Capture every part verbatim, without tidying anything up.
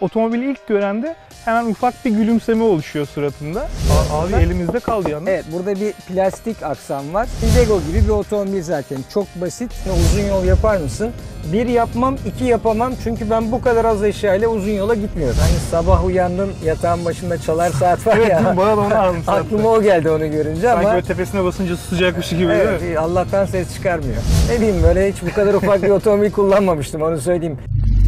otomobili ilk görende hemen ufak bir gülümseme oluşuyor suratında. Aa, abi elimizde kaldı yalnız. Evet, burada bir plastik aksam var. Lego gibi bir otomobil zaten. Çok basit. Uzun yol yapar mısın? Bir yapmam, iki yapamam. Çünkü ben bu kadar az eşyayla uzun yola gitmiyorum. Hani sabah uyandın, yatağın başında çalar saat var ya. Evet, bana da onu aldım zaten. Aklıma o geldi onu görünce. Sanki ama böyle tepesine basınca sıcakmış gibi evet, değil mi? Allah'tan ses çıkarmıyor. Ne diyeyim, böyle hiç bu kadar ufak bir otomobil kullanmamıştım, onu söyleyeyim.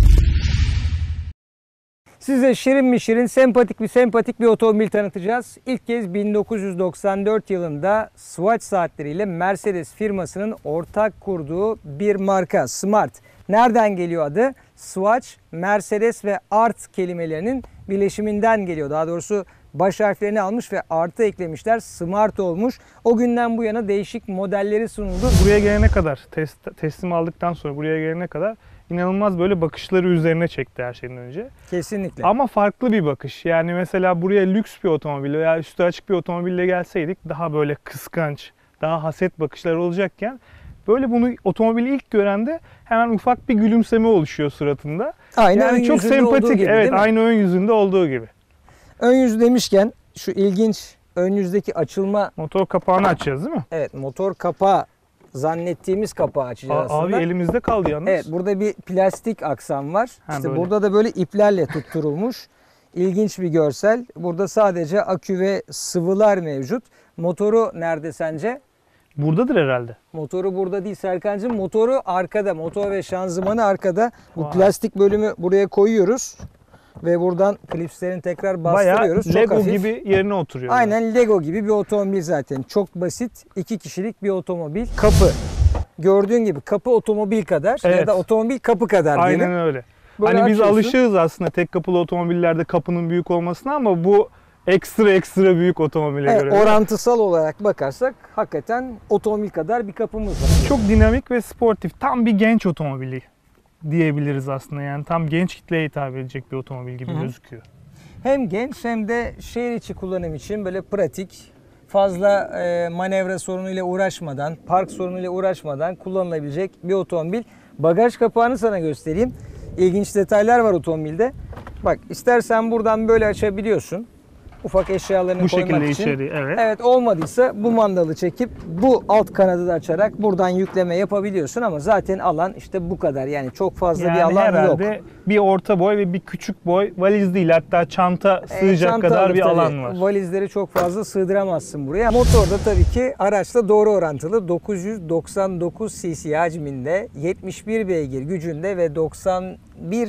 Size şirin mi şirin, sempatik mi sempatik bir otomobil tanıtacağız. İlk kez bin dokuz yüz doksan dört yılında Swatch saatleriyle Mercedes firmasının ortak kurduğu bir marka Smart. Nereden geliyor adı? Swatch, Mercedes ve Art kelimelerinin birleşiminden geliyor. Daha doğrusu baş harflerini almış ve artı eklemişler. Smart olmuş. O günden bu yana değişik modelleri sunuldu. Buraya gelene kadar, test, teslim aldıktan sonra buraya gelene kadar inanılmaz böyle bakışları üzerine çekti her şeyden önce. Kesinlikle. Ama farklı bir bakış. Yani mesela buraya lüks bir otomobil veya üstü açık bir otomobille gelseydik daha böyle kıskanç, daha haset bakışlar olacakken böyle bunu otomobili ilk görende hemen ufak bir gülümseme oluşuyor suratında. Aynı yani ön çok yüzünde olduğu sempatik. gibi, Evet, değil mi? aynı ön yüzünde olduğu gibi. Ön yüz demişken şu ilginç ön yüzdeki açılma, Motor kapağını açacağız değil mi? evet, motor kapağı zannettiğimiz kapağı açacağız Aa, aslında. abi elimizde kaldı yalnız. Evet, burada bir plastik aksam var. Ha, işte böyle. burada da böyle iplerle tutturulmuş. İlginç bir görsel. Burada sadece akü ve sıvılar mevcut. Motoru nerede sence? Buradadır herhalde. Motoru burada değil Serkancığım. Motoru arkada. Motor ve şanzımanı arkada. Bu Vay. plastik bölümü buraya koyuyoruz. Ve buradan klipslerini tekrar bastırıyoruz. Bayağı Çok Lego hafif. gibi yerine oturuyor. Aynen Lego gibi bir otomobil zaten. Çok basit. iki kişilik bir otomobil. Kapı. Gördüğün gibi kapı otomobil kadar Evet. ya da otomobil kapı kadar diyelim. Aynen öyle. Böyle hani biz açıyorsun. alışığız aslında tek kapılı otomobillerde kapının büyük olmasına ama bu ekstra ekstra büyük otomobile Evet, göre. orantısal olarak bakarsak hakikaten otomobil kadar bir kapımız var. Çok dinamik ve sportif. Tam bir genç otomobili diyebiliriz aslında. Yani tam genç kitleye hitap edecek bir otomobil gibi Hı-hı. gözüküyor. Hem genç hem de şehir içi kullanım için böyle pratik, fazla e, manevra sorunuyla uğraşmadan, park sorunuyla uğraşmadan kullanılabilecek bir otomobil. Bagaj kapağını sana göstereyim. İlginç detaylar var otomobilde. Bak, istersen buradan böyle açabiliyorsun. Ufak eşyalarını Bu koymak şekilde için. içeri, evet. Evet, olmadıysa bu mandalı çekip bu alt kanadı da açarak buradan yükleme yapabiliyorsun ama zaten alan işte bu kadar. Yani çok fazla Yani bir alan herhalde yok. bir orta boy ve bir küçük boy, valiz değil hatta çanta sığacak E, çanta kadar alır bir tabii. alan var. Valizleri çok fazla sığdıramazsın buraya. Motor da tabii ki araçla doğru orantılı. dokuz yüz doksan dokuz cc hacminde, yetmiş bir beygir gücünde ve doksan bir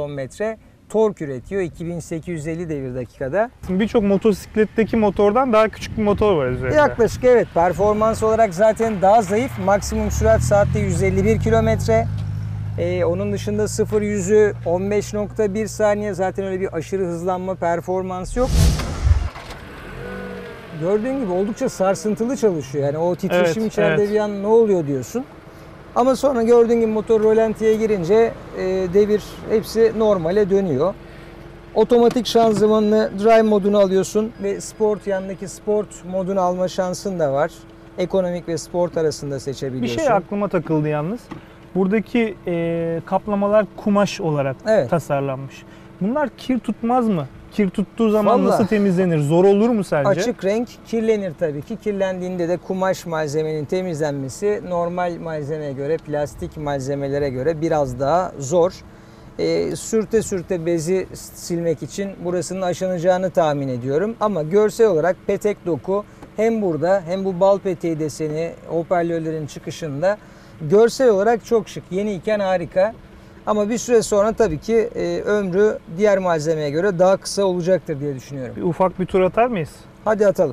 Nm tork üretiyor iki bin sekiz yüz elli devir dakikada. Birçok motosikletteki motordan daha küçük bir motor var üzerinde. Yaklaşık, evet, performans olarak zaten daha zayıf. Maksimum sürat saatte yüz elli bir kilometre. Ee, onun dışında sıfır yüzü on beş nokta bir saniye, zaten öyle bir aşırı hızlanma performans yok. Gördüğün gibi oldukça sarsıntılı çalışıyor. Yani o titreşim Evet, içeride evet. bir an ne oluyor diyorsun. Ama sonra gördüğün gibi motor rolantiye girince e, devir hepsi normale dönüyor. Otomatik şanzımanını drive modunu alıyorsun ve sport, yanındaki sport modunu alma şansın da var. Ekonomik ve sport arasında Bir seçebiliyorsun. şey aklıma takıldı yalnız. Buradaki e, kaplamalar kumaş olarak Evet. tasarlanmış. Bunlar kir tutmaz mı? Kir tuttuğu zaman Vallahi, nasıl temizlenir? Zor olur mu sence? açık renk kirlenir tabii ki. Kirlendiğinde de kumaş malzemenin temizlenmesi normal malzemeye göre, plastik malzemelere göre biraz daha zor. E, sürte sürte bezi silmek için burasının aşınacağını tahmin ediyorum. Ama görsel olarak petek doku hem burada hem bu bal peteği deseni hoparlörlerin çıkışında görsel olarak çok şık. Yeniyken harika. Ama bir süre sonra tabii ki e, ömrü diğer malzemeye göre daha kısa olacaktır diye düşünüyorum. Bir ufak bir tur atar mıyız? Hadi atalım.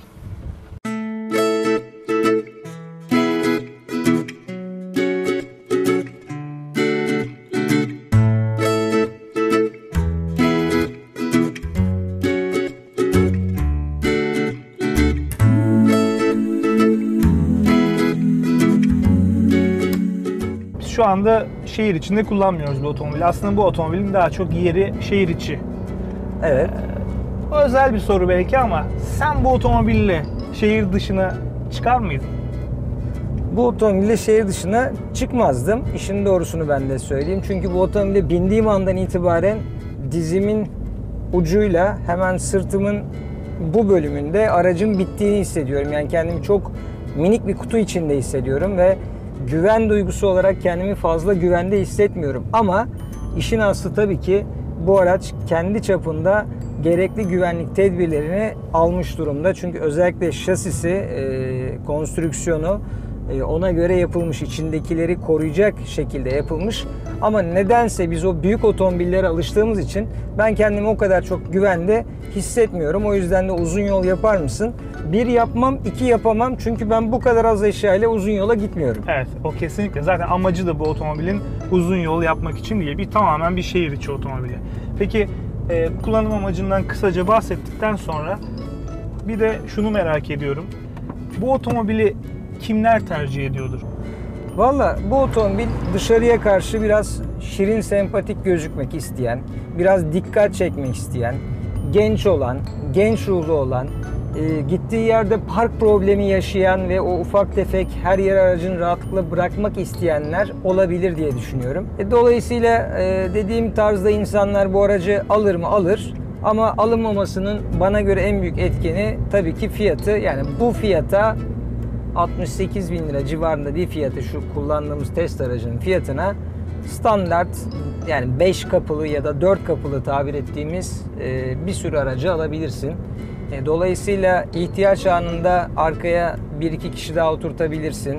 Şu anda şehir içinde kullanmıyoruz bu otomobili. Aslında bu otomobilin daha çok yeri şehir içi. Evet. Ee, özel bir soru belki ama sen bu otomobille şehir dışına çıkar mıydın? Bu otomobille şehir dışına çıkmazdım. İşin doğrusunu ben de söyleyeyim. Çünkü bu otomobile bindiğim andan itibaren dizimin ucuyla hemen sırtımın bu bölümünde aracın bittiğini hissediyorum. Yani kendimi çok minik bir kutu içinde hissediyorum ve güven duygusu olarak kendimi fazla güvende hissetmiyorum. Ama işin aslı tabii ki bu araç kendi çapında gerekli güvenlik tedbirlerini almış durumda. Çünkü özellikle şasisi, e, konstrüksiyonu e, ona göre yapılmış, içindekileri koruyacak şekilde yapılmış. Ama nedense biz o büyük otomobillere alıştığımız için ben kendimi o kadar çok güvende hissetmiyorum. O yüzden de uzun yol yapar mısın? Bir yapmam, iki yapamam. Çünkü ben bu kadar az eşyayla uzun yola gitmiyorum. Evet, o kesinlikle. Zaten amacı da bu otomobilin uzun yol yapmak için değil. Bir tamamen bir şehir içi otomobili. Peki e, kullanım amacından kısaca bahsettikten sonra bir de şunu merak ediyorum. Bu otomobili kimler tercih ediyordur? Valla bu otomobil dışarıya karşı biraz şirin, sempatik gözükmek isteyen, biraz dikkat çekmek isteyen, genç olan, genç ruhlu olan, e, gittiği yerde park problemi yaşayan ve o ufak tefek her yer aracını rahatlıkla bırakmak isteyenler olabilir diye düşünüyorum. E, dolayısıyla e, dediğim tarzda insanlar bu aracı alır mı? Alır. Ama alınmamasının bana göre en büyük etkeni tabii ki fiyatı. Yani bu fiyata altmış sekiz bin lira civarında bir fiyatı, şu kullandığımız test aracının fiyatına standart, yani beş kapılı ya da dört kapılı tabir ettiğimiz bir sürü aracı alabilirsin. Dolayısıyla ihtiyaç anında arkaya bir iki kişi daha oturtabilirsin.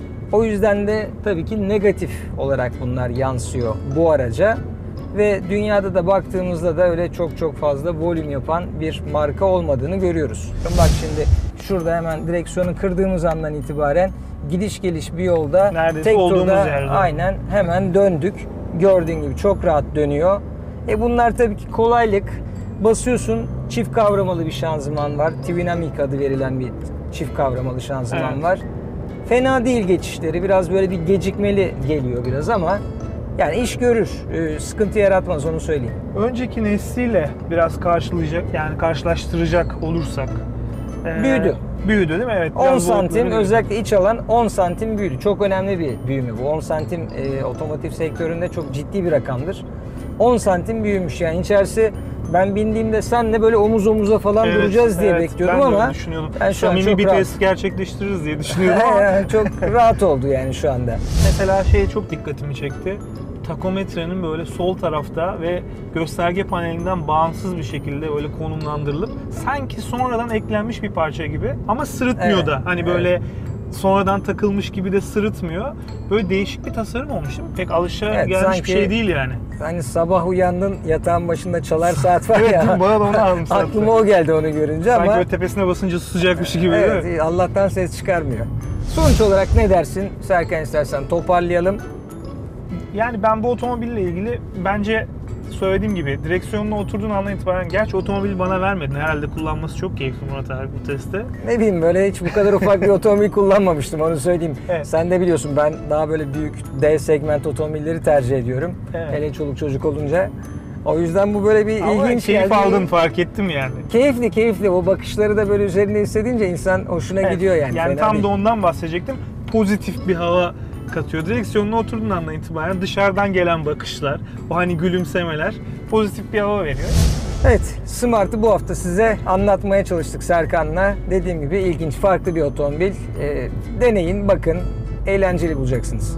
O yüzden de tabii ki negatif olarak bunlar yansıyor bu araca. Ve dünyada da baktığımızda da öyle çok çok fazla volüm yapan bir marka olmadığını görüyoruz. Bak şimdi şurada hemen direksiyonu kırdığımız andan itibaren gidiş geliş bir yolda neredeyse tek olduğumuz turda yerde. aynen hemen döndük. Gördüğün gibi çok rahat dönüyor. E bunlar tabii ki kolaylık. Basıyorsun, çift kavramalı bir şanzıman var. Twinamic adı verilen bir çift kavramalı şanzıman Evet. var. Fena değil geçişleri. Biraz böyle bir gecikmeli geliyor biraz ama yani iş görür. Ee, sıkıntı yaratmaz, onu söyleyeyim. Önceki nesliyle biraz karşılayacak, yani karşılaştıracak olursak. e, Büyüdü. Büyüdü değil mi? Evet. on biraz santim, boyutları özellikle iç alan on santim büyüdü. Çok önemli bir büyüme bu. on santim e, otomotiv sektöründe çok ciddi bir rakamdır. on santim büyümüş yani. İçerisi, ben bindiğimde senle böyle omuz omuza falan Evet, duracağız diye evet, bekliyordum ben de öyle ama düşünüyordum. ben şu an Samimi çok bir rahat. test gerçekleştiririz diye düşünüyordum ama Yani çok rahat oldu yani şu anda. mesela şey çok dikkatimi çekti. Takometrenin böyle sol tarafta ve gösterge panelinden bağımsız bir şekilde böyle konumlandırılıp sanki sonradan eklenmiş bir parça gibi ama sırıtmıyor Evet, da. Hani böyle sonradan takılmış gibi de sırıtmıyor. Böyle değişik bir tasarım olmuş değil mi? Pek alışa Evet, gelmiş sanki bir şey değil yani. Hani sabah uyandın, yatağın başında çalar saat var Evet, ya. bana da onu anımsattı. Aklıma o geldi onu görünce Sanki ama böyle tepesine basınca susacakmış gibi değil mi? evet, Allah'tan ses çıkarmıyor. Sonuç olarak ne dersin Serkan, istersen toparlayalım. Yani ben bu otomobille ilgili bence söylediğim gibi direksiyonuna oturduğun andan itibaren, gerçi otomobili bana vermedin. Herhalde kullanması çok keyifli Murat abi bu testte. Ne bileyim, böyle hiç bu kadar ufak bir otomobil kullanmamıştım, onu söyleyeyim. Evet. Sen de biliyorsun, ben daha böyle büyük D segment otomobilleri tercih ediyorum. Evet. Hele çoluk çocuk olunca. O yüzden bu böyle bir Ama ilginç keyif geldi. aldın, fark ettim yani. Keyifli keyifli, o bakışları da böyle üzerinde hissedince insan hoşuna Evet, gidiyor yani. Yani Fena tam değil. da ondan bahsedecektim. Pozitif bir hava katıyor. Direksiyonuna oturduğun andan itibaren dışarıdan gelen bakışlar, o hani gülümsemeler pozitif bir hava veriyor. Evet, Smart'ı bu hafta size anlatmaya çalıştık Serkan'la. Dediğim gibi ilginç, farklı bir otomobil. E, deneyin, bakın, eğlenceli bulacaksınız.